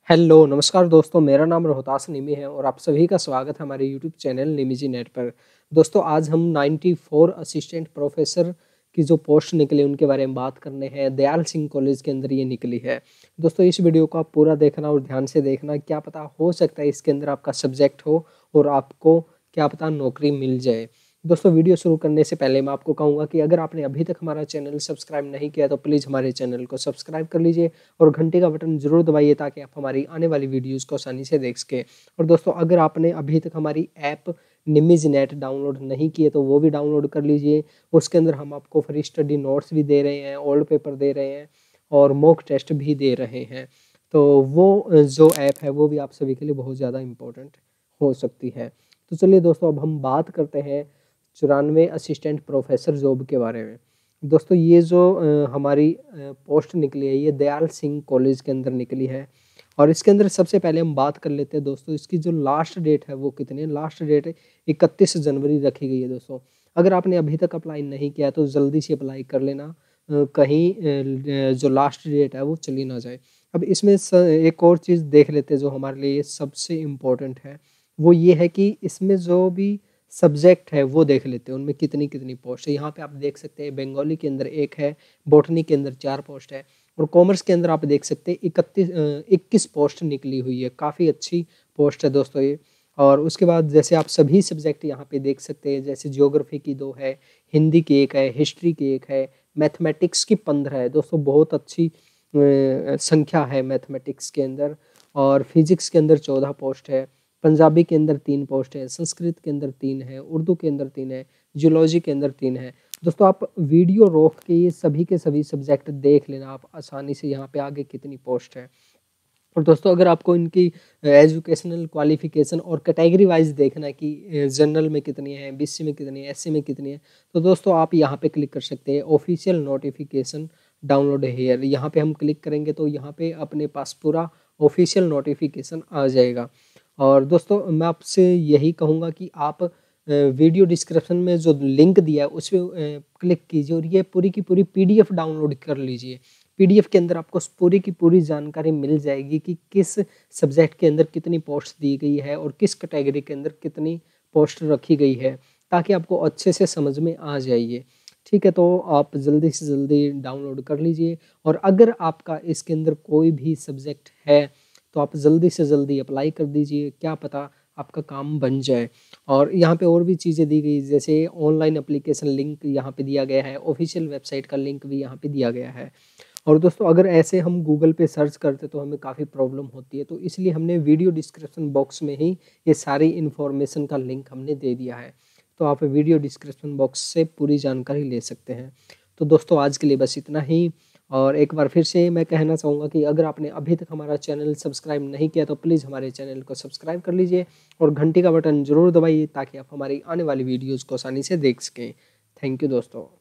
Hello नमस्कार दोस्तों, मेरा नाम रोहतास निमी है और आप सभी का स्वागत है हमारे यूट्यूब चैनल निमी नेट पर। दोस्तों आज हम 94 असिस्टेंट प्रोफेसर की जो पोस्ट निकली उनके बारे में बात करने हैं। दयाल सिंह कॉलेज के अंदर ये निकली है। दोस्तों इस वीडियो को आप पूरा देखना और ध्यान से देखना, क्या पता हो सकता है इसके अंदर आपका सब्जेक्ट हो और आपको क्या पता नौकरी मिल जाए। दोस्तों वीडियो शुरू करने से पहले मैं आपको कहूँगा कि अगर आपने अभी तक हमारा चैनल सब्सक्राइब नहीं किया तो प्लीज़ हमारे चैनल को सब्सक्राइब कर लीजिए और घंटे का बटन जरूर दबाइए ताकि आप हमारी आने वाली वीडियोस को आसानी से देख सकें। और दोस्तों अगर आपने अभी तक हमारी ऐप निमिज नेट डाउनलोड नहीं की है तो वो भी डाउनलोड कर लीजिए। उसके अंदर हम आपको फ्री स्टडी नोट्स भी दे रहे हैं, ओल्ड पेपर दे रहे हैं और मॉक टेस्ट भी दे रहे हैं। तो वो जो ऐप है वो भी आप सभी के लिए बहुत ज़्यादा इम्पोर्टेंट हो सकती है। तो चलिए दोस्तों अब हम बात करते हैं 94 असिस्टेंट प्रोफेसर जॉब के बारे में। दोस्तों ये जो हमारी पोस्ट निकली है ये दयाल सिंह कॉलेज के अंदर निकली है और इसके अंदर सबसे पहले हम बात कर लेते हैं दोस्तों इसकी जो लास्ट डेट है वो कितनी है। लास्ट डेट 31 जनवरी रखी गई है। दोस्तों अगर आपने अभी तक अप्लाई नहीं किया तो जल्दी से अप्लाई कर लेना, कहीं जो लास्ट डेट है वो चली ना जाए। अब इसमें एक और चीज़ देख लेते हैं जो हमारे लिए सबसे इम्पोर्टेंट है, वो ये है कि इसमें जो भी सब्जेक्ट है वो देख लेते हैं उनमें कितनी कितनी पोस्ट है। यहाँ पे आप देख सकते हैं बंगाली के अंदर 1 है, बॉटनी के अंदर 4 पोस्ट है और कॉमर्स के अंदर आप देख सकते हैं 21 पोस्ट निकली हुई है। काफ़ी अच्छी पोस्ट है दोस्तों ये। और उसके बाद जैसे आप सभी सब्जेक्ट यहाँ पे देख सकते हैं, जैसे ज्योग्राफी की 2 है, हिंदी की 1 है, हिस्ट्री की 1 है, मैथमेटिक्स की 15 है। दोस्तों बहुत अच्छी संख्या है मैथमेटिक्स के अंदर। और फिजिक्स के अंदर 14 पोस्ट है, पंजाबी के अंदर 3 पोस्ट है, संस्कृत के अंदर 3 है, उर्दू के अंदर 3 है, जूलॉजी के अंदर 3 है। दोस्तों आप वीडियो रोक के ये सभी के सभी सब्जेक्ट देख लेना आप आसानी से यहाँ पे आगे कितनी पोस्ट है। और दोस्तों अगर आपको इनकी एजुकेशनल क्वालिफिकेशन और कैटेगरी वाइज देखना है कि जनरल में कितनी है, बीसी में कितनी है, एससी में कितनी है, तो दोस्तों आप यहाँ पे क्लिक कर सकते हैं ऑफिशियल नोटिफिकेशन डाउनलोड हेयर। यहाँ पे हम क्लिक करेंगे तो यहाँ पे अपने पास पूरा ऑफिशियल नोटिफिकेशन आ जाएगा। और दोस्तों मैं आपसे यही कहूँगा कि आप वीडियो डिस्क्रिप्शन में जो लिंक दिया है उस पर क्लिक कीजिए और ये पूरी की पूरी पीडीएफ डाउनलोड कर लीजिए। पीडीएफ के अंदर आपको पूरी की पूरी जानकारी मिल जाएगी कि किस सब्जेक्ट के अंदर कितनी पोस्ट दी गई है और किस कैटेगरी के अंदर कितनी पोस्ट रखी गई है, ताकि आपको अच्छे से समझ में आ जाइए। ठीक है, तो आप जल्दी से जल्दी डाउनलोड कर लीजिए और अगर आपका इसके अंदर कोई भी सब्जेक्ट है तो आप जल्दी से जल्दी अप्लाई कर दीजिए, क्या पता आपका काम बन जाए। और यहाँ पे और भी चीज़ें दी गई, जैसे ऑनलाइन एप्लीकेशन लिंक यहाँ पे दिया गया है, ऑफिशियल वेबसाइट का लिंक भी यहाँ पे दिया गया है। और दोस्तों अगर ऐसे हम गूगल पे सर्च करते तो हमें काफ़ी प्रॉब्लम होती है, तो इसलिए हमने वीडियो डिस्क्रिप्शन बॉक्स में ही ये सारी इन्फॉर्मेशन का लिंक हमने दे दिया है, तो आप वीडियो डिस्क्रिप्शन बॉक्स से पूरी जानकारी ले सकते हैं। तो दोस्तों आज के लिए बस इतना ही। और एक बार फिर से मैं कहना चाहूँगा कि अगर आपने अभी तक हमारा चैनल सब्सक्राइब नहीं किया तो प्लीज़ हमारे चैनल को सब्सक्राइब कर लीजिए और घंटी का बटन ज़रूर दबाइए ताकि आप हमारी आने वाली वीडियोज़ को आसानी से देख सकें। थैंक यू दोस्तों।